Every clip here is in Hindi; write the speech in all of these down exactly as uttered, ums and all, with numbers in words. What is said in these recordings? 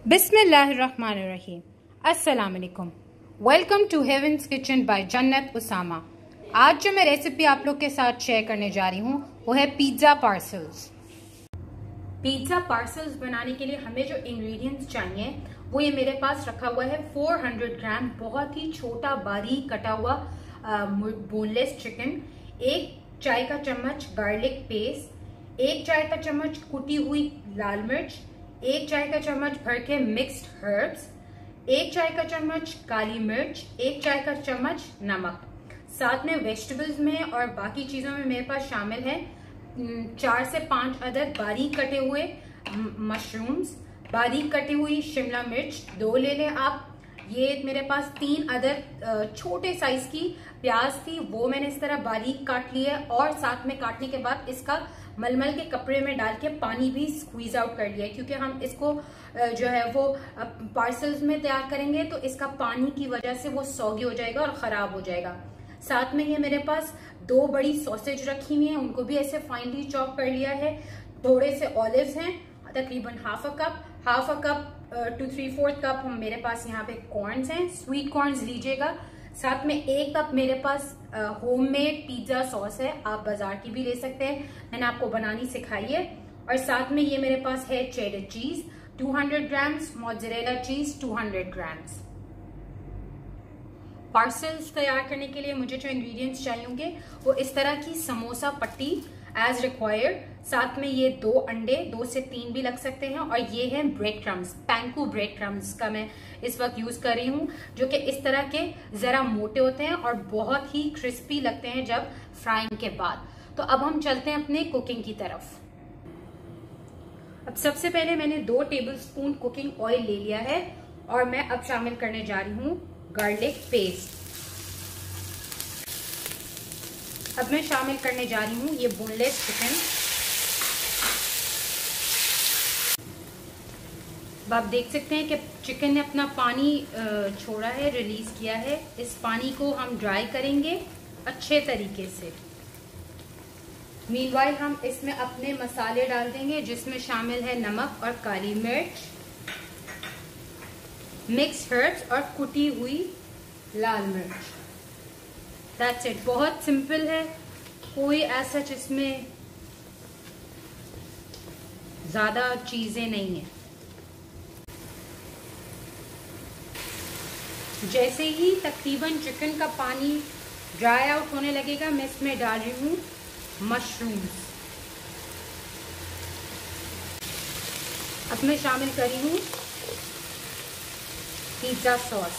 बिस्मिल्लाहिर्रहमानिर्रहीम। अस्सलाम वालेकुम। Welcome to heaven's kitchen by Jannat Usama. आज जो मैं रेसिपी आप लोग के साथ शेयर करने जा रही हूँ वो है पिज्ज़ा पार्सल्स। पिज्ज़ा पार्सल्स बनाने के लिए हमें जो इंग्रेडिएंट्स चाहिए वो ये मेरे पास रखा हुआ है चार सौ ग्राम बहुत ही छोटा बारीक कटा हुआ बोनलेस चिकन, एक चाय का चम्मच गार्लिक पेस्ट, एक चाय का चम्मच कुटी हुई लाल मिर्च, एक चाय का चम्मच भर के मिक्स्ड हर्ब्स, एक चाय का चम्मच काली मिर्च, एक चाय का चम्मच नमक। साथ में वेजिटेबल्स में और बाकी चीजों में मेरे पास शामिल है चार से पांच अदद बारीक कटे हुए मशरूम्स, बारीक कटी हुई शिमला मिर्च दो ले लें आप। ये मेरे पास तीन अदद छोटे साइज की प्याज थी, वो मैंने इस तरह बारीक काट लिया और साथ में काटने के बाद इसका मलमल के कपड़े में डाल के पानी भी स्क्वीज आउट कर लिया, क्योंकि हम इसको जो है वो पार्सल्स में तैयार करेंगे तो इसका पानी की वजह से वो सौगी हो जाएगा और खराब हो जाएगा। साथ में ये मेरे पास दो बड़ी सॉसेज रखी हुई हैं, उनको भी ऐसे फाइनली चॉप कर लिया है। थोड़े से ऑलिव्स हैं, तकरीबन half a cup half a cup to three fourth cup हम मेरे पास यहाँ पे कॉर्न्स हैं, स्वीट कॉर्न्स लीजिएगा। साथ में एक कप मेरे पास होममेड पिज्जा सॉस है, आप बाजार की भी ले सकते हैं, मैंने आपको बनानी सिखाई है। और साथ में ये मेरे पास है चेडर चीज दो सौ ग्राम्स, मोज़रेला चीज दो सौ ग्राम्स। पार्सल्स तैयार करने के लिए मुझे जो इंग्रेडिएंट्स चाहिए होंगे वो इस तरह की समोसा पट्टी एज रिक्वायर्ड, साथ में ये दो अंडे, दो से तीन भी लग सकते हैं, और ये है bread crumbs, panko bread crumbs का मैं इस वक्त यूज कर रही हूँ, जो कि इस तरह के जरा मोटे होते हैं और बहुत ही क्रिस्पी लगते हैं जब फ्राइंग के बाद। तो अब हम चलते हैं अपने कुकिंग की तरफ। अब सबसे पहले मैंने दो टेबल स्पून कुकिंग ऑयल ले लिया है और मैं अब शामिल करने जा रही हूँ गार्लिक पेस्ट। अब मैं शामिल करने जा रही हूँ ये बोनलेस चिकन। अब आप देख सकते हैं कि चिकन ने अपना पानी छोड़ा है, रिलीज किया है। इस पानी को हम ड्राई करेंगे अच्छे तरीके से। मीनवाइल हम इसमें अपने मसाले डाल देंगे, जिसमें शामिल है नमक और काली मिर्च, मिक्स हर्ब्स और कुटी हुई लाल मिर्च। दैट्स इट, बहुत सिंपल है, कोई ऐसा इसमें ज्यादा चीजें नहीं है। जैसे ही तकरीबन चिकन का पानी ड्राई आउट होने लगेगा मैं इसमें डाल रही हूँ मशरूम्स। अब मैं शामिल कर रही हूँ पिज्जा सॉस।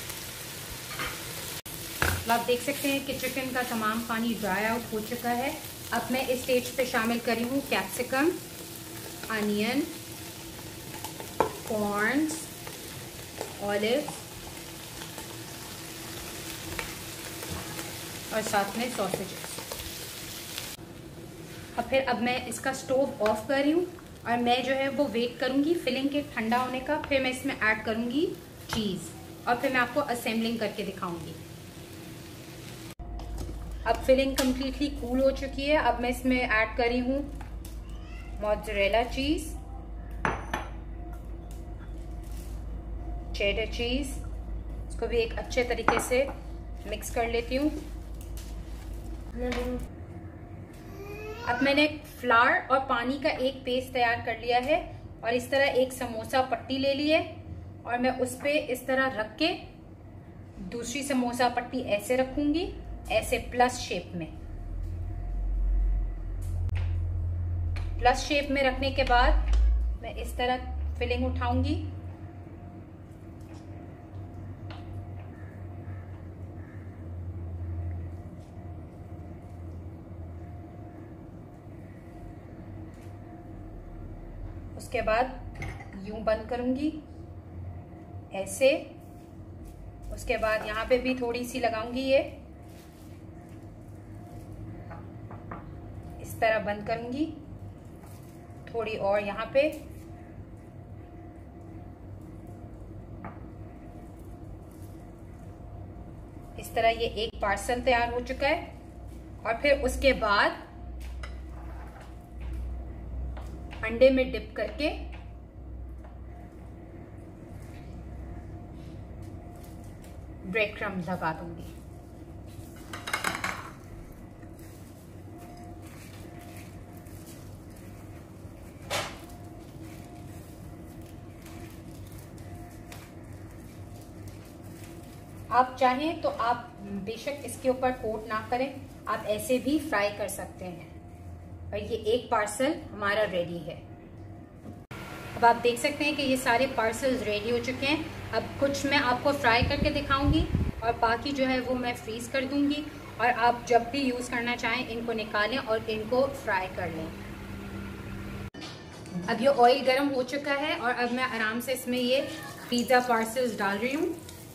आप देख सकते हैं कि चिकन का तमाम पानी ड्राई आउट हो चुका है। अब मैं इस स्टेज पे शामिल कर रही हूँ कैप्सिकम, अनियन, कॉर्न्स, ऑलिव और साथ में सॉसेजेस। अब फिर अब मैं इसका स्टोव ऑफ कर रही हूँ और मैं जो है वो वेट करूँगी फिलिंग के ठंडा होने का, फिर मैं इसमें ऐड करूँगी चीज़ और फिर मैं आपको असेंबलिंग करके दिखाऊंगी। अब फिलिंग कम्प्लीटली कूल हो चुकी है। अब मैं इसमें ऐड कर रही हूँ मोज़रेला चीज, चेडर चीज, इसको भी एक अच्छे तरीके से मिक्स कर लेती हूँ। अब मैंने फ्लावर और पानी का एक पेस्ट तैयार कर लिया है और इस तरह एक समोसा पट्टी ले ली है और मैं उस पे इस तरह रख के दूसरी समोसा पट्टी ऐसे रखूंगी, ऐसे प्लस शेप में। प्लस शेप में रखने के बाद मैं इस तरह फिलिंग उठाऊंगी। उसके बाद यूं बंद करूंगी ऐसे। उसके बाद यहाँ पे भी थोड़ी सी लगाऊंगी, ये इस तरह बंद करूंगी, थोड़ी और यहाँ पे। इस तरह ये एक पार्सल तैयार हो चुका है। और फिर उसके बाद अंडे में डिप करके ब्रेड क्रम्स लगा दूंगी। आप चाहें तो आप बेशक इसके ऊपर कोट ना करें, आप ऐसे भी फ्राई कर सकते हैं। और ये एक पार्सल हमारा रेडी है। अब आप देख सकते हैं कि ये सारे पार्सल्स रेडी हो चुके हैं। अब कुछ मैं आपको फ्राई करके दिखाऊंगी और बाकी जो है वो मैं फ्रीज कर दूंगी। और आप जब भी यूज़ करना चाहें इनको निकालें और इनको फ्राई कर लें। अब ये ऑयल गर्म हो चुका है और अब मैं आराम से इसमें ये पिज़्ज़ा पार्सल्स डाल रही हूँ।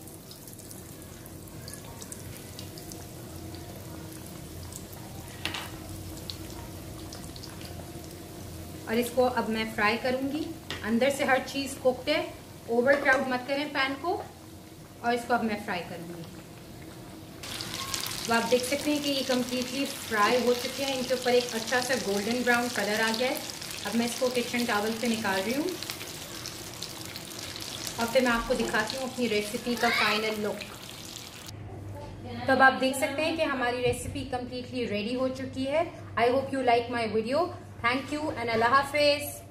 और इसको अब मैं फ्राई करूंगी। अंदर से हर चीज़ कुक्ड है, ओवर क्राउड मत करें पैन को। और इसको अब मैं फ्राई करूंगी। तो आप देख सकते हैं कि ये कम्प्लीटली फ्राई हो चुके हैं। इनके ऊपर एक अच्छा सा गोल्डन ब्राउन कलर आ गया है। अब मैं इसको किचन टॉवल से निकाल रही हूँ और फिर मैं आपको दिखाती हूँ अपनी रेसिपी का फाइनल लुक। तो अब आप देख सकते हैं कि हमारी रेसिपी कम्प्लीटली रेडी हो चुकी है। I hope you like my video. Thank you and अल्लाह हाफिज।